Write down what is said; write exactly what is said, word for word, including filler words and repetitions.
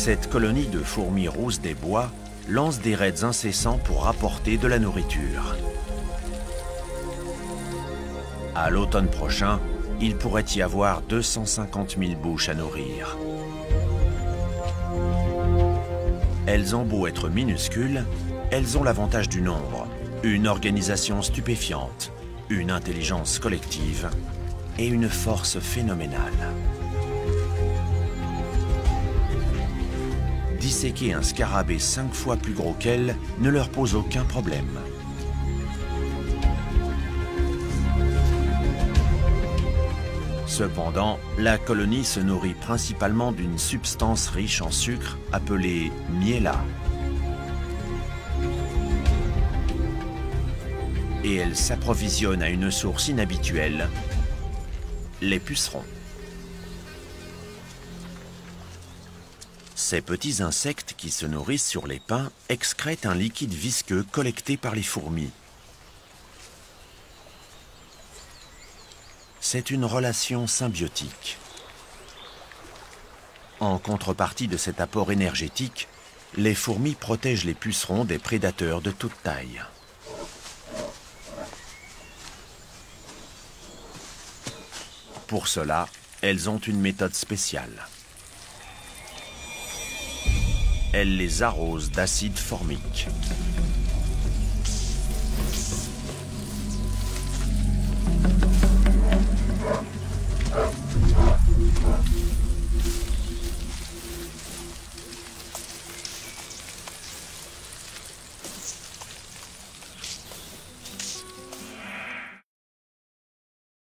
Cette colonie de fourmis rousses des bois lance des raids incessants pour rapporter de la nourriture. À l'automne prochain, il pourrait y avoir deux cent cinquante mille bouches à nourrir. Elles ont beau être minuscules, elles ont l'avantage du nombre, une organisation stupéfiante, une intelligence collective et une force phénoménale. Disséquer un scarabée cinq fois plus gros qu'elle ne leur pose aucun problème. Cependant, la colonie se nourrit principalement d'une substance riche en sucre appelée miella. Et elle s'approvisionne à une source inhabituelle, les pucerons. Ces petits insectes qui se nourrissent sur les pins excrètent un liquide visqueux collecté par les fourmis. C'est une relation symbiotique. En contrepartie de cet apport énergétique, les fourmis protègent les pucerons des prédateurs de toute taille. Pour cela, elles ont une méthode spéciale. Elles les arrosent d'acide formique.